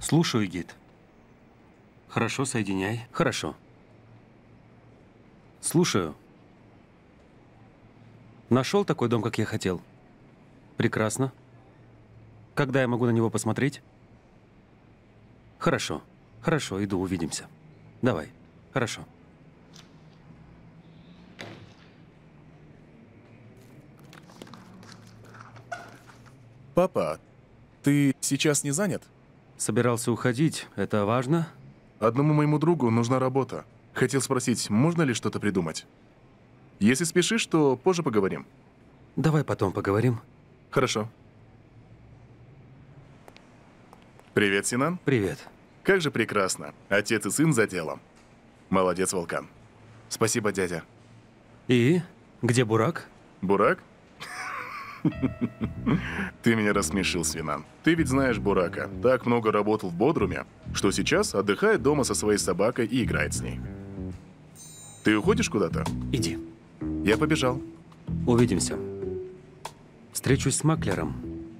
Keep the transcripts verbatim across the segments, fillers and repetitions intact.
Слушаю, гид. Хорошо, соединяй. Хорошо. Слушаю. Нашел такой дом, как я хотел? Прекрасно. Когда я могу на него посмотреть? Хорошо. Хорошо, иду, увидимся. Давай. Хорошо. Папа, ты сейчас не занят? Собирался уходить. Это важно? Одному моему другу нужна работа. Хотел спросить, можно ли что-то придумать? Если спешишь, то позже поговорим. Давай потом поговорим. Хорошо. Привет, Синан. Привет. Как же прекрасно. Отец и сын за делом. Молодец, Волкан. Спасибо, дядя. И? Где Бурак? Бурак? Ты меня рассмешил, Свинан. Ты ведь знаешь Бурака. Так много работал в Бодруме, что сейчас отдыхает дома со своей собакой и играет с ней. Ты уходишь куда-то? Иди. Я побежал. Увидимся. Встречусь с маклером.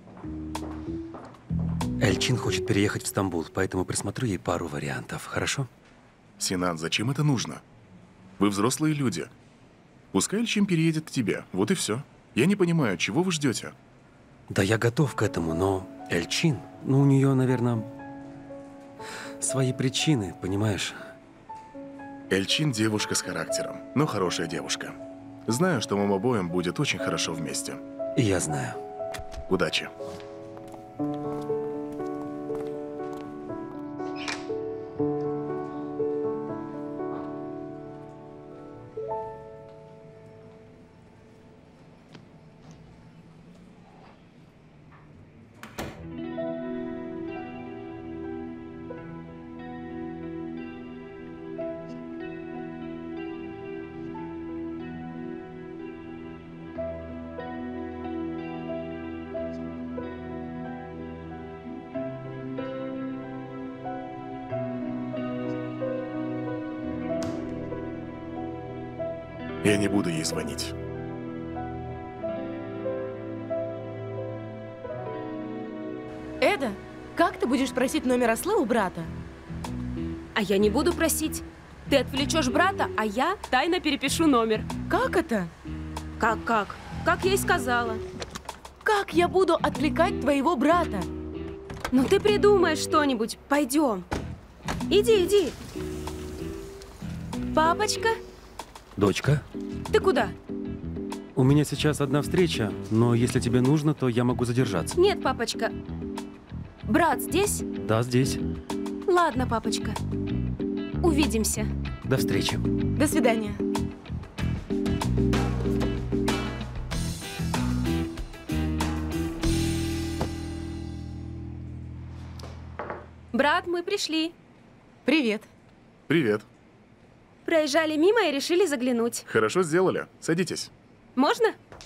Эльчин хочет переехать в Стамбул, поэтому присмотрю ей пару вариантов. Хорошо? Синан, зачем это нужно? Вы взрослые люди. Пускай Эльчин переедет к тебе. Вот и все. Я не понимаю, чего вы ждете? Да я готов к этому, но Эльчин, ну у нее, наверное, свои причины, понимаешь? Эльчин девушка с характером, но хорошая девушка. Знаю, что вам обоим будет очень хорошо вместе. И я знаю. Удачи. Я не буду ей звонить. Эда, как ты будешь просить номер Аслы у брата? А я не буду просить. Ты отвлечешь брата, а я тайно перепишу номер. Как это? Как-как? Как я и сказала. Как я буду отвлекать твоего брата? Ну ты придумаешь что-нибудь. Пойдем. Иди, иди. Папочка? Дочка? Ты куда? У меня сейчас одна встреча, но если тебе нужно, то я могу задержаться. Нет, папочка. Брат здесь? Да, здесь. Ладно, папочка. Увидимся. До встречи. До свидания. Брат, мы пришли. Привет. Привет. Проезжали мимо и решили заглянуть. Хорошо сделали. Садитесь. Можно?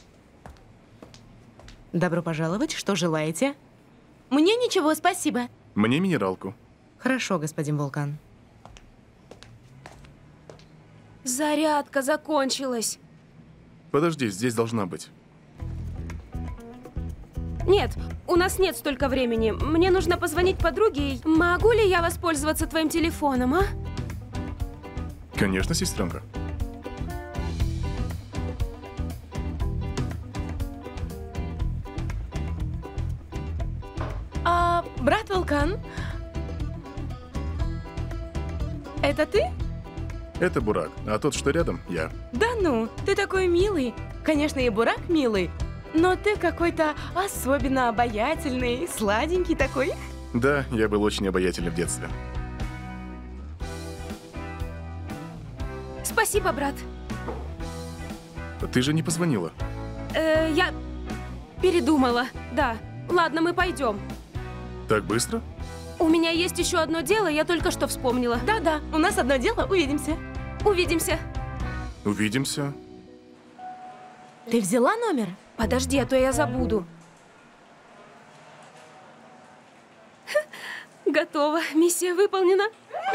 Добро пожаловать. Что желаете? Мне ничего, спасибо. Мне минералку. Хорошо, господин Вулкан. Зарядка закончилась. Подожди, здесь должна быть. Нет, у нас нет столько времени. Мне нужно позвонить подруге. Могу ли я воспользоваться твоим телефоном, а? Конечно, сестренка. А, брат Вулкан? Это ты? Это Бурак, а тот, что рядом, я. Да ну, ты такой милый. Конечно, и Бурак милый, но ты какой-то особенно обаятельный, сладенький такой. Да, я был очень обаятельный в детстве. Спасибо, брат. Ты же не позвонила. Э, я передумала. Да. Ладно, мы пойдем. Так быстро? У меня есть еще одно дело, я только что вспомнила. Да-да, у нас одно дело, увидимся. Увидимся. Увидимся. Ты взяла номер? Подожди, а то я забуду. Готово. Миссия выполнена.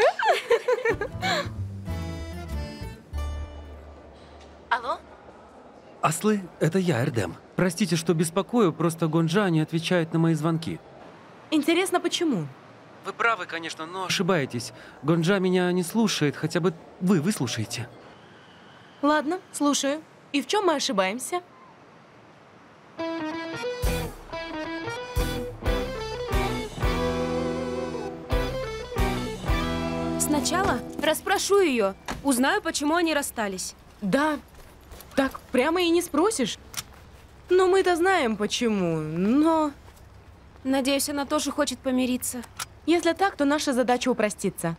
Алло? Аслы, это я, Эрдем. Простите, что беспокою, просто Гонджа не отвечает на мои звонки. Интересно, почему? Вы правы, конечно, но ошибаетесь. Гонджа меня не слушает, хотя бы вы выслушаете. Ладно, слушаю. И в чем мы ошибаемся? Сначала расспрошу ее, узнаю, почему они расстались. Да, так прямо и не спросишь. Но мы-то знаем почему, но... Надеюсь, она тоже хочет помириться. Если так, то наша задача упростится.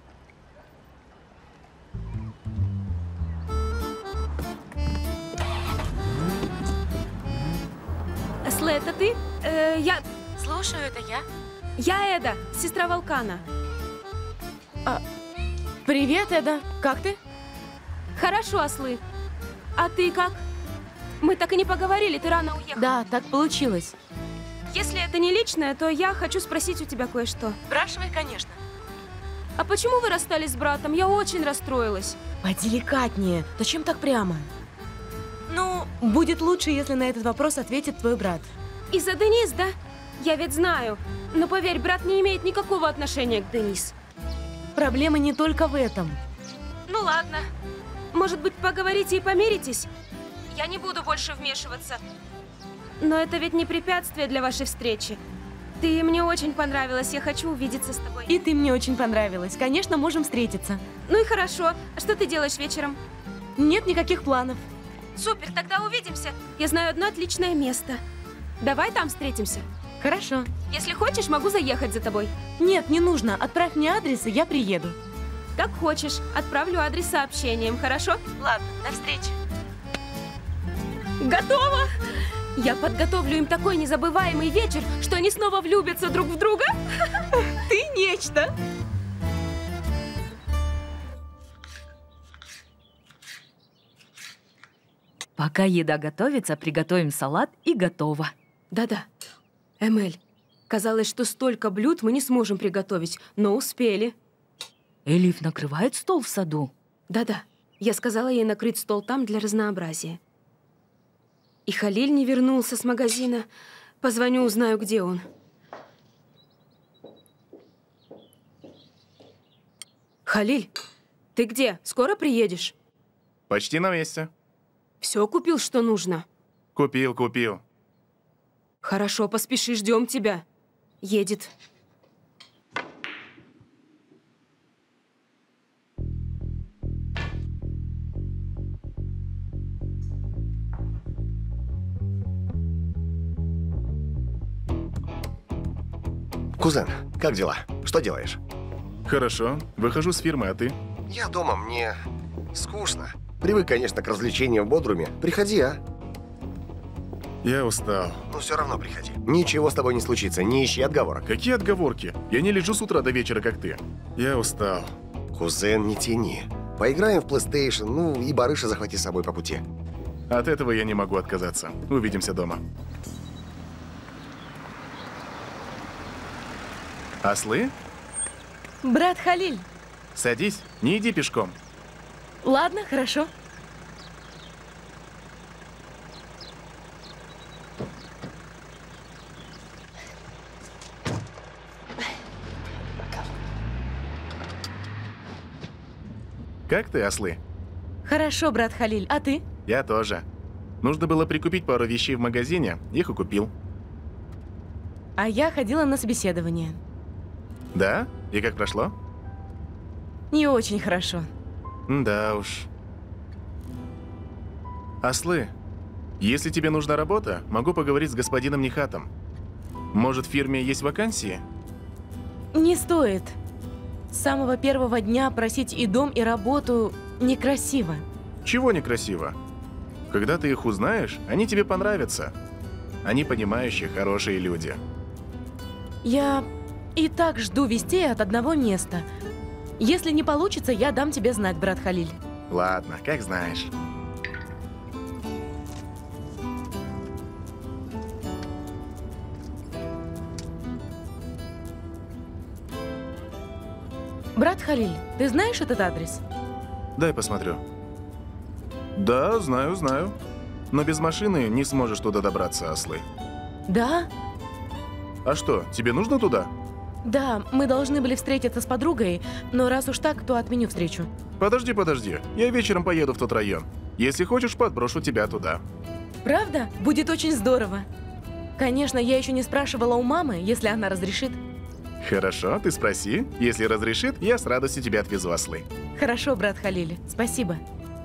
Аслы, это ты? Э, я... Слушаю, это я. Я Эда, сестра Волкана. А, привет, Эда. Как ты? Хорошо, Аслы. А ты как? Мы так и не поговорили, ты рано уехала. Да, так получилось. Если это не личное, то я хочу спросить у тебя кое-что. Спрашивай, конечно. А почему вы расстались с братом? Я очень расстроилась. Поделикатнее. Зачем так прямо? Ну, будет лучше, если на этот вопрос ответит твой брат. Из-за Денис, да? Я ведь знаю. Но поверь, брат не имеет никакого отношения к Денис. Проблема не только в этом. Ну ладно. Может быть, поговорите и помиритесь? Я не буду больше вмешиваться. Но это ведь не препятствие для вашей встречи. Ты мне очень понравилась, я хочу увидеться с тобой. И ты мне очень понравилась. Конечно, можем встретиться. Ну и хорошо. А что ты делаешь вечером? Нет никаких планов. Супер, тогда увидимся. Я знаю одно отличное место. Давай там встретимся. Хорошо. Если хочешь, могу заехать за тобой. Нет, не нужно. Отправь мне адрес, и я приеду. Как хочешь. Отправлю адрес сообщением, хорошо? Ладно, до встречи. Готово! Я подготовлю им такой незабываемый вечер, что они снова влюбятся друг в друга. Ты нечто. Пока еда готовится, приготовим салат и готово. Да-да. Эмель, казалось, что столько блюд мы не сможем приготовить, но успели. Элиф накрывает стол в саду? Да-да. Я сказала ей накрыть стол там для разнообразия. И Халиль не вернулся с магазина. Позвоню, узнаю, где он. Халиль, ты где? Скоро приедешь? Почти на месте. Все купил, что нужно? Купил, купил. Хорошо, поспеши, ждем тебя. Едет. Кузен, как дела? Что делаешь? Хорошо. Выхожу с фирмы, а ты? Я дома, мне скучно. Привык, конечно, к развлечениям в Бодруме. Приходи, а? Я устал. Но все равно приходи. Ничего с тобой не случится, не ищи отговорок. Какие отговорки? Я не лежу с утра до вечера, как ты. Я устал. Кузен, не тяни. Поиграем в PlayStation, ну и барыша захвати с собой по пути. От этого я не могу отказаться. Увидимся дома. Аслы? Брат Халиль. Садись, не иди пешком. Ладно, хорошо. Как ты, Аслы? Хорошо, брат Халиль. А ты? Я тоже. Нужно было прикупить пару вещей в магазине, их и купил. А я ходила на собеседование. Да? И как прошло? Не очень хорошо. Да уж. Аслы, если тебе нужна работа, могу поговорить с господином Нихатом. Может, в фирме есть вакансии? Не стоит. С самого первого дня просить и дом, и работу некрасиво. Чего некрасиво? Когда ты их узнаешь, они тебе понравятся. Они понимающие, хорошие люди. Я и так жду вестей от одного места. Если не получится, я дам тебе знать, брат Халиль. Ладно, как знаешь. Брат Халиль, ты знаешь этот адрес? Дай посмотрю. Да, знаю, знаю. Но без машины не сможешь туда добраться, Аслы. Да? А что, тебе нужно туда? Да, мы должны были встретиться с подругой, но раз уж так, то отменю встречу. Подожди, подожди. Я вечером поеду в тот район. Если хочешь, подброшу тебя туда. Правда? Будет очень здорово. Конечно, я еще не спрашивала у мамы, если она разрешит. Хорошо, ты спроси. Если разрешит, я с радостью тебя отвезу, ослы. Хорошо, брат Халиль. Спасибо.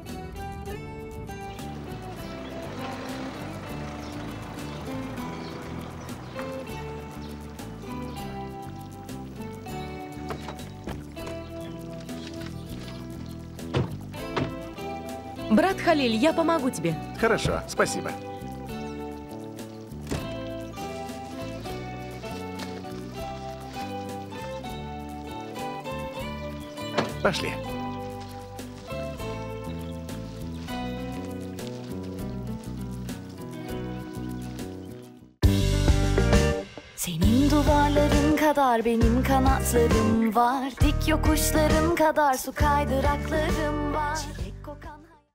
Брат Халиль, я помогу тебе. Хорошо, спасибо. Пошли. Senin duvarların kadar benim kanatlarım var. Dik yokuşların kadar su kaydıraklarım var.